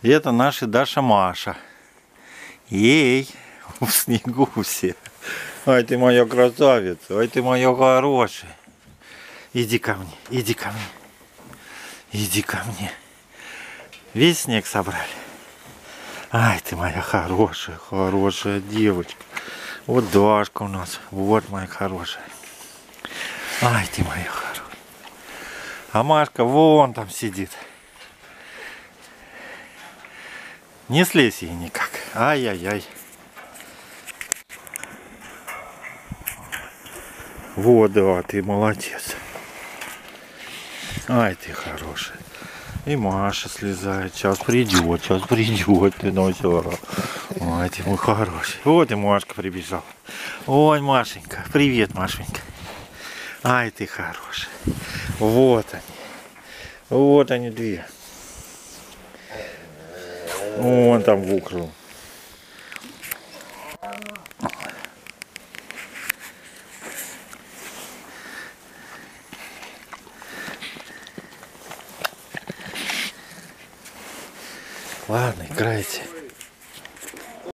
Это наша Даша Маша. Ей, в снегу все. Ай, ты моя красавица, ай, ты моя хорошая. Иди ко мне, иди ко мне. Иди ко мне. Весь снег собрали. Ай, ты моя хорошая, хорошая девочка. Вот Дашка у нас. Вот моя хорошая. Ай, ты моя хорошая. А Машка вон там сидит. Не слезь ей никак. Ай-яй-яй. Вот, да, ты молодец. Ай, ты хорошая. И Маша слезает. Сейчас придет, ты, ну все. Ой, ты мой хороший. Вот и Машка прибежал. Ой, Машенька. Привет, Машенька. Ай, ты хороший. Вот они. Вот они две. Вон там в углу. Ладно, играйте.